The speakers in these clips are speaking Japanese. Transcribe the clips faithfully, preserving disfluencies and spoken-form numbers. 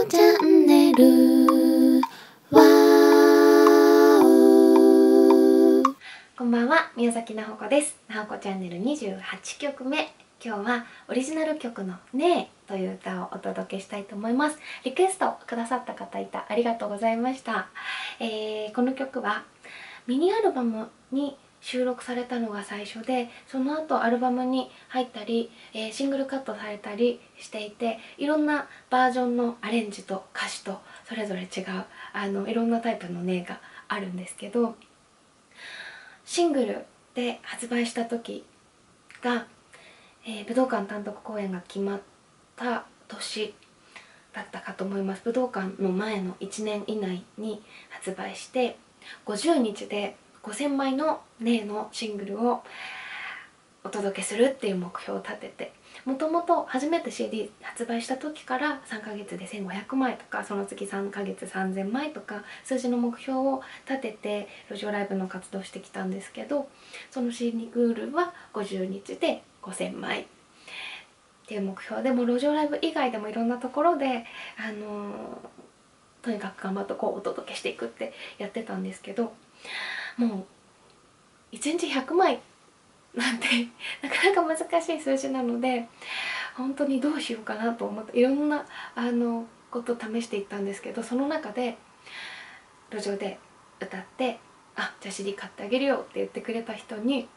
チャンネル。わーう。こんばんは、宮崎奈穂子です。奈穂子チャンネルにじゅうはちきょくめ。今日はオリジナル曲の「ねえ」という歌をお届けしたいと思います。リクエストくださった方いた、ありがとうございました。えー、この曲はミニアルバムに収録されたのが最初で、その後アルバムに入ったり、えー、シングルカットされたりしていて、いろんなバージョンのアレンジと歌詞とそれぞれ違うあのいろんなタイプの「ねえ」があるんですけど、シングルで発売した時が、えー、武道館単独公演が決まった年だったかと思います。武道館の前のいちねん以内に発売して、ごじゅうにちでごせんまいの「ねえ」のシングルをお届けするっていう目標を立てて、もともと初めて シーディー 発売した時からさんかげつでせんごひゃくまいとか、その次さんかげつさんぜんまいとか数字の目標を立てて路上ライブの活動してきたんですけど、そのシングルはごじゅうにちでごせんまいっていう目標で、もう路上ライブ以外でもいろんなところであのー、とにかく頑張ってこうお届けしていくってやってたんですけど、もういちにちひゃくまいなんてなかなか難しい数字なので、本当にどうしようかなと思っていろんなあのことを試していったんですけど、その中で路上で歌って「あ、じゃあ シーディー 買ってあげるよ」って言ってくれた人に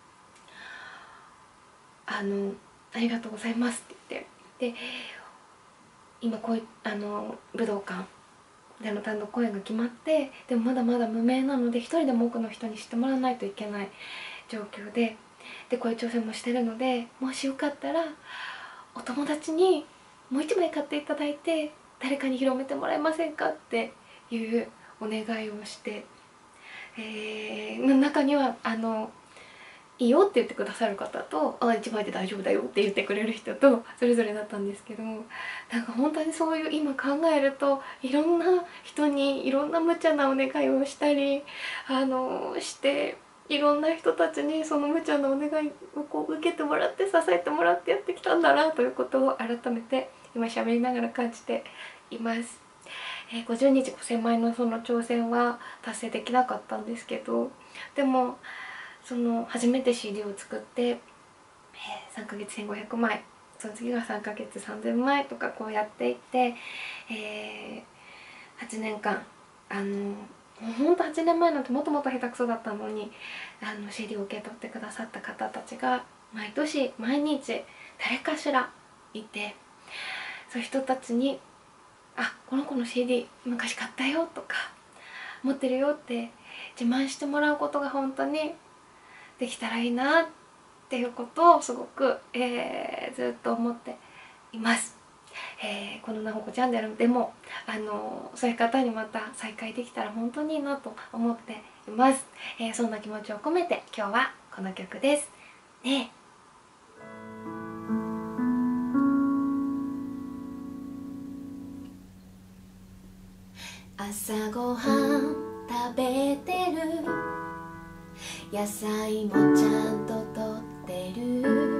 「あのありがとうございます」って言って、で今こういうあの武道館での単独公演が決まって、でもまだまだ無名なので一人でも多くの人に知ってもらわないといけない状況で、でこういう挑戦もしてるので、もしよかったらお友達にもう一枚買っていただいて誰かに広めてもらえませんかっていうお願いをして、えー、中にはあのいいよって言ってくださる方と、あ、いちまいで大丈夫だよって言ってくれる人とそれぞれだったんですけど、なんか本当にそういう今考えるといろんな人にいろんな無茶なお願いをしたりあのして、いろんな人たちにその無茶なお願いをこう受けてもらって支えてもらってやってきたんだなということを改めて今喋りながら感じています。えー、ごじゅうにちごせんまいのその挑戦は達成できなかったんですけど、でもその初めて シーディー を作って、えー、さんかげつせんごひゃくまい、その次がさんかげつさんぜんまいとかこうやっていって、えー、はちねんかんあのもうほんとはちねんまえなんてもっともっと下手くそだったのに、あの シーディー を受け取ってくださった方たちが毎年毎日誰かしらいて、そういう人たちに「あ、この子の シーディー 昔買ったよ」とか「持ってるよ」って自慢してもらうことが本当にできたらいいなっていうことをすごく、えー、ずっと思っています。えー、このなほこチャンネルでもあのそういう方にまた再会できたら本当にいいなと思っています。えー、そんな気持ちを込めて今日はこの曲です。ねえ。 朝ごはん食べてる、野菜もちゃんととってる、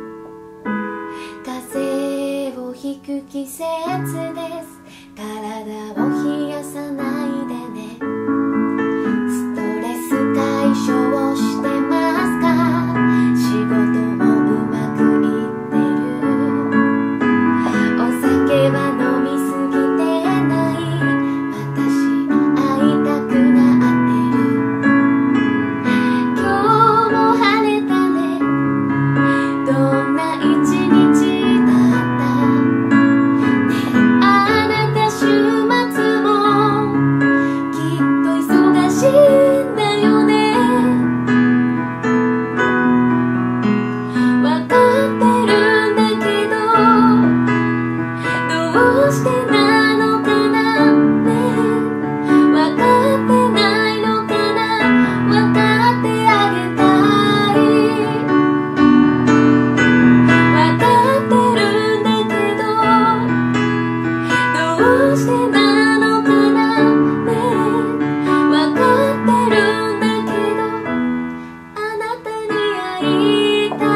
風邪をひく季節です、体を冷やさないでね、ストレス解消してますか、仕事もうまくいってる、お酒は飲みすぎてない、私会いたくなってる、今日も晴れたね、どんな一日だったね、あなた週末もきっと忙しいんだよね、わかってるんだけどどうしてなのかなね、わかってないのかな、わかってあげたい、わかってるんだけどどうしてなのかなね、わかってるんだけどあなたに会いた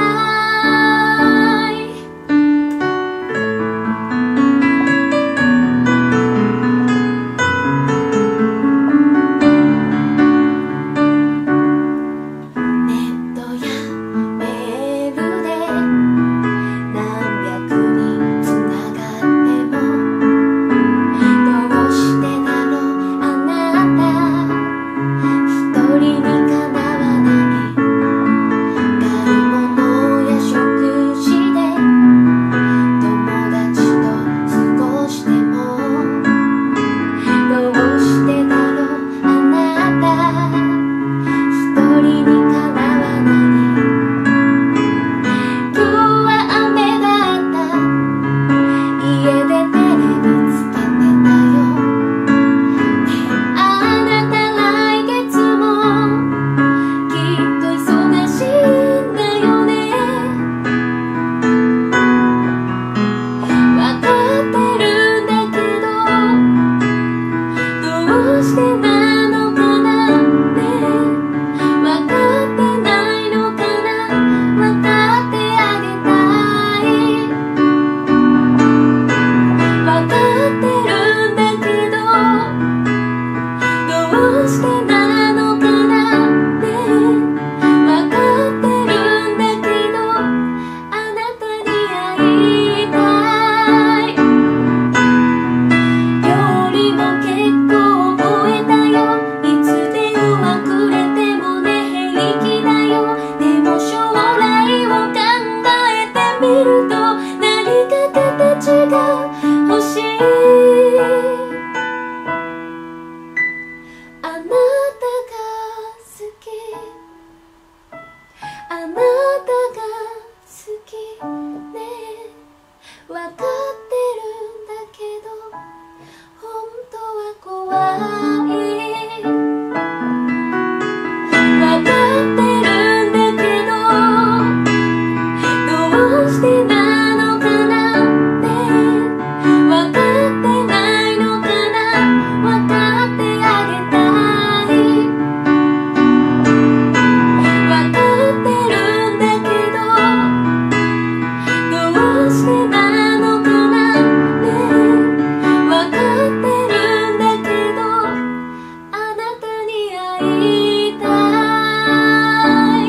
い。 かってるんだけどどうしてなのかなってわかってるんだけどあなたに会いたい料理も結構覚えたよいつ電話くれてもね平気だよでも将来を考えてみると何か形が欲しいあなたが好きあなたが好きねわかってるんだけど本当は怖いわかってるんだけどどうしてなのかなってわかってないのかなわかってあげたいわかってるんだけどどうしてなのかなねわかってるんだけどあなたに会いたい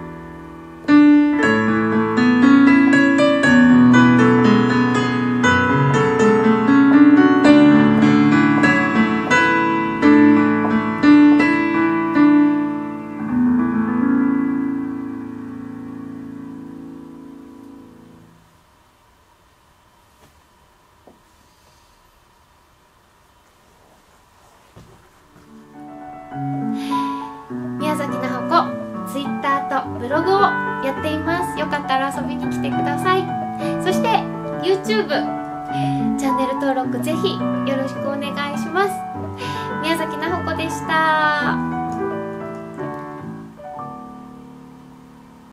宮崎菜穂子ツイッターとブログをやっています。よかったら遊びに来てください。そして YouTube チャンネル登録ぜひよろしくお願いします。